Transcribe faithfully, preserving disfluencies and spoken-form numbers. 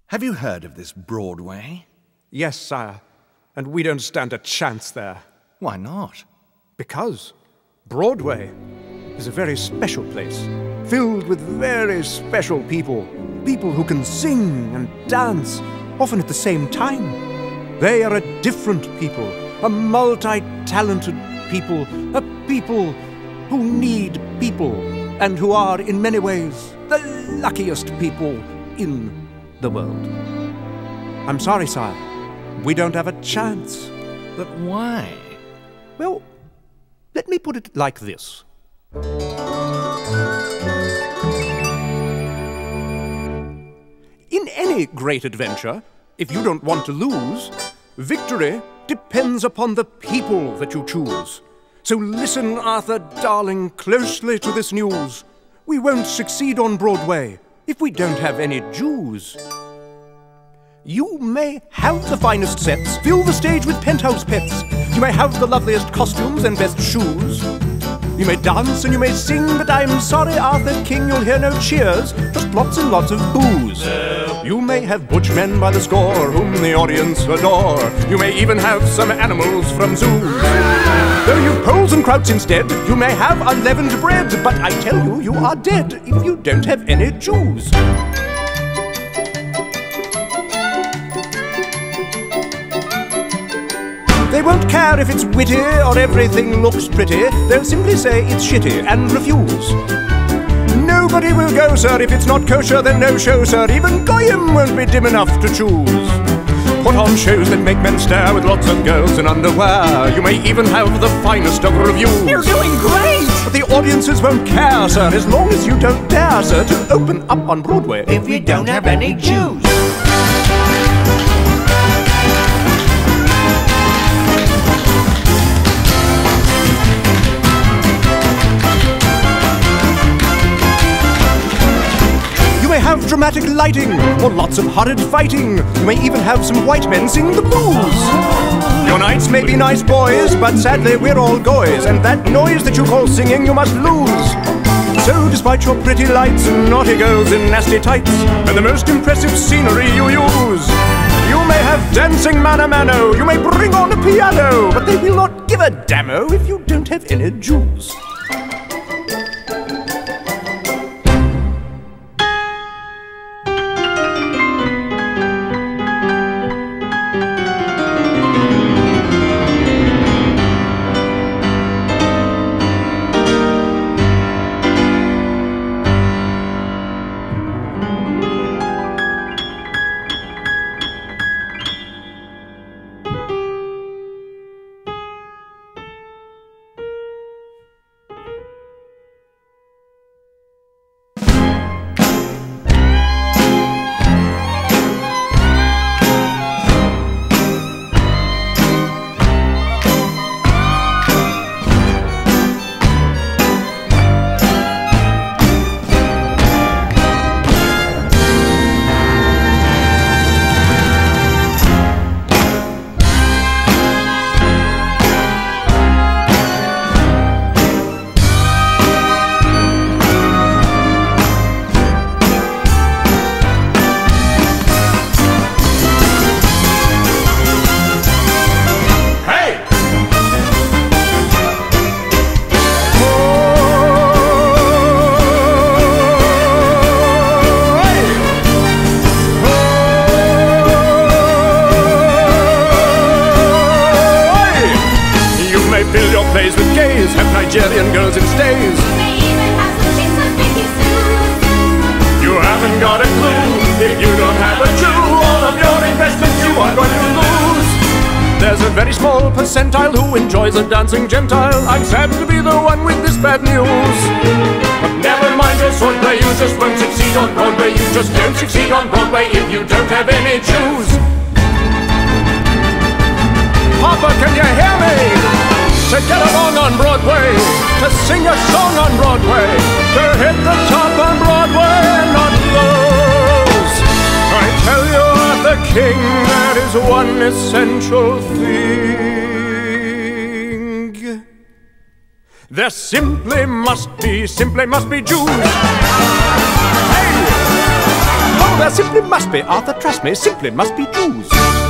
Have you heard of this Broadway? Yes, sire, and we don't stand a chance there. Why not? Because Broadway is a very special place, filled with very special people. People who can sing and dance, often at the same time. They are a different people, a multi-talented people, a people who need people, and who are, in many ways, the luckiest people in the world. I'm sorry, sire. We don't have a chance. But why? Well, let me put it like this. In any great adventure, if you don't want to lose, victory depends upon the people that you choose. So listen, Arthur, darling, closely to this news. We won't succeed on Broadway if we don't have any Jews. You may have the finest sets, fill the stage with penthouse pets. You may have the loveliest costumes and best shoes. You may dance and you may sing, but I'm sorry, Arthur King, you'll hear no cheers, just lots and lots of boos. You may have butch men by the score, whom the audience adore. You may even have some animals from zoos. Though you've poles and krauts instead, you may have unleavened bread, but I tell you, you are dead if you don't have any Jews. They won't care if it's witty or everything looks pretty. They'll simply say it's shitty and refuse. Nobody will go, sir, if it's not kosher, then no show, sir. Even Goyim won't be dim enough to choose. Put on shows that make men stare with lots of girls in underwear. You may even have the finest of reviews. You're doing great! But the audiences won't care, sir, as long as you don't dare, sir, to open up on Broadway if you don't have any Jews. You may have dramatic lighting, or lots of horrid fighting. You may even have some white men sing the blues. Your knights may be nice boys, but sadly we're all goys, and that noise that you call singing you must lose. So despite your pretty lights and naughty girls in nasty tights, and the most impressive scenery you use, you may have dancing mano mano, you may bring on a piano, but they will not give a dammo if you don't have any Jews. Nigerian girls in stays. You may even have some chicks with Mickey Sue's. You haven't got a clue. If you don't have a Jew, all of your investments you are going to lose. There's a very small percentile who enjoys a dancing Gentile. I'm sad to be the one with this bad news. But never mind your swordplay, you just won't succeed on Broadway. You just don't succeed on Broadway if you don't have any Jews. Papa, can you hear me? To get along on Broadway, to sing a song on Broadway, to hit the top on Broadway and not lose. I tell you, Arthur King, that is one essential thing. There simply must be, simply must be Jews. Hey! There simply must be, Arthur, trust me, simply must be Jews.